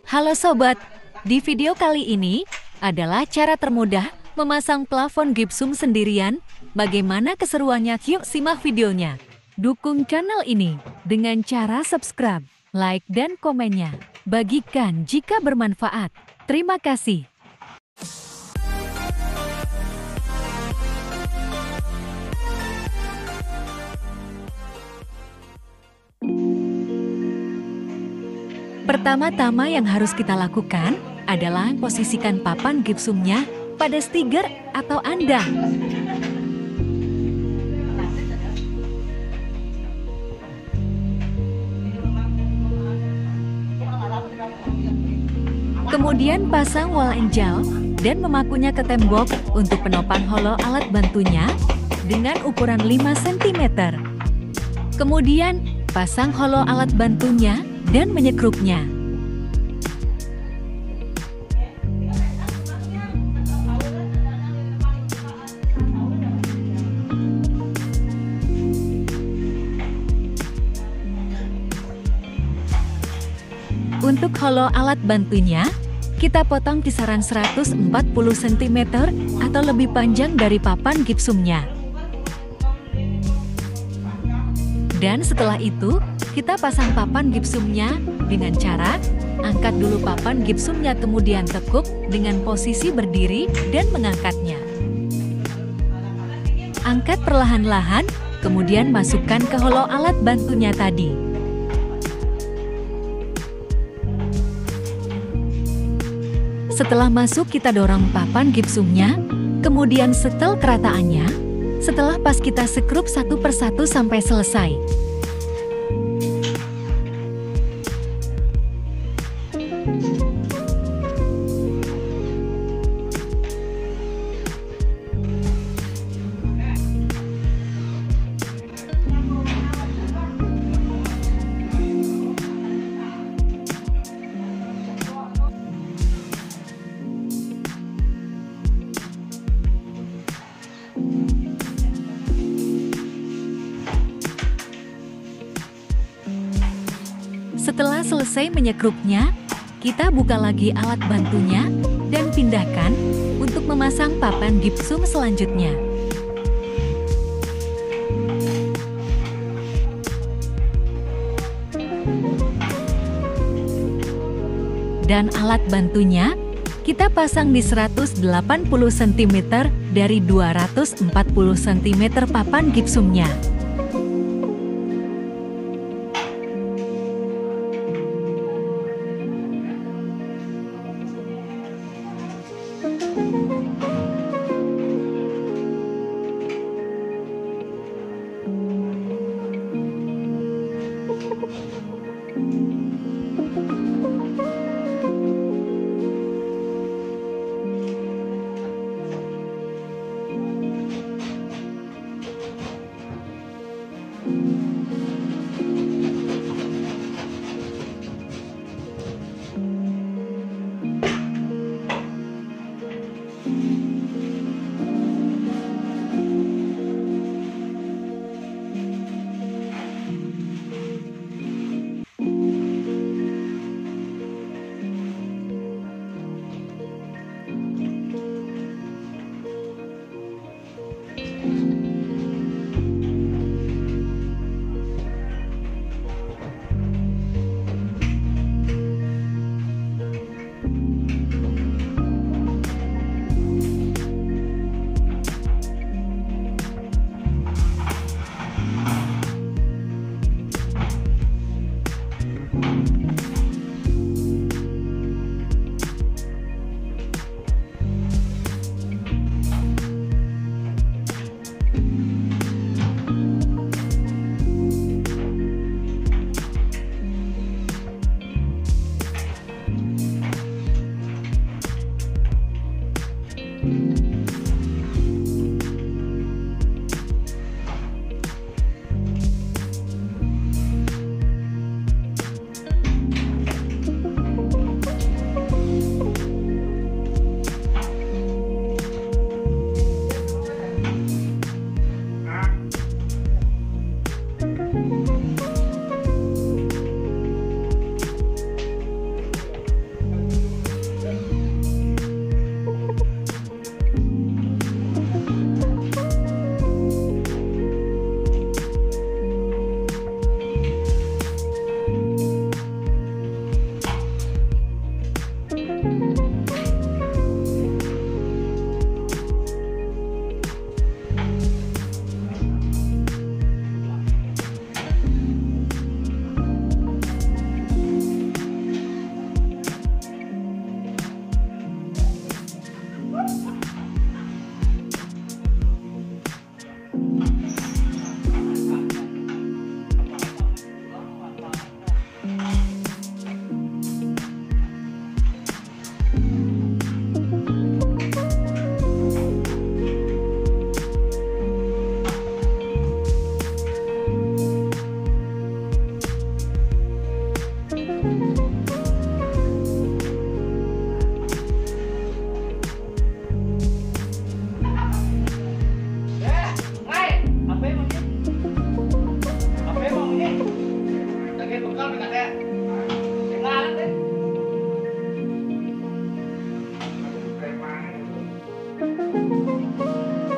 Halo sobat, di video kali ini adalah cara termudah memasang plafon gipsum sendirian. Bagaimana keseruannya? Yuk simak videonya. Dukung channel ini dengan cara subscribe, like, dan komennya. Bagikan jika bermanfaat. Terima kasih. Pertama-tama yang harus kita lakukan adalah posisikan papan gipsumnya pada stiker atau andang. Kemudian pasang wall angel dan memakunya ke tembok untuk penopang holo alat bantunya dengan ukuran 5 cm. Kemudian pasang holo alat bantunya dan menyekrupnya. Untuk holo alat bantunya, kita potong kisaran 140 cm atau lebih panjang dari papan gipsumnya. Dan setelah itu, kita pasang papan gipsumnya dengan cara angkat dulu papan gipsumnya, kemudian tekuk dengan posisi berdiri dan mengangkatnya. Angkat perlahan-lahan, kemudian masukkan ke holo alat bantunya tadi. Setelah masuk, kita dorong papan gipsumnya, kemudian setel kerataannya. Setelah pas, kita sekrup satu persatu sampai selesai. Setelah selesai menyekrupnya, kita buka lagi alat bantunya dan pindahkan untuk memasang papan gipsum selanjutnya. Dan alat bantunya kita pasang di 180 cm dari 240 cm papan gipsumnya.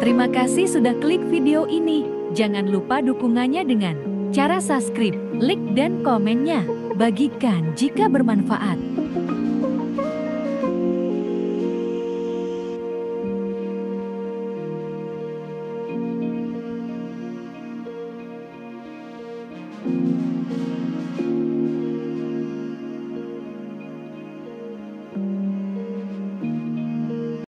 Terima kasih sudah klik video ini. Jangan lupa dukungannya dengan cara subscribe, like, dan komennya. Bagikan jika bermanfaat.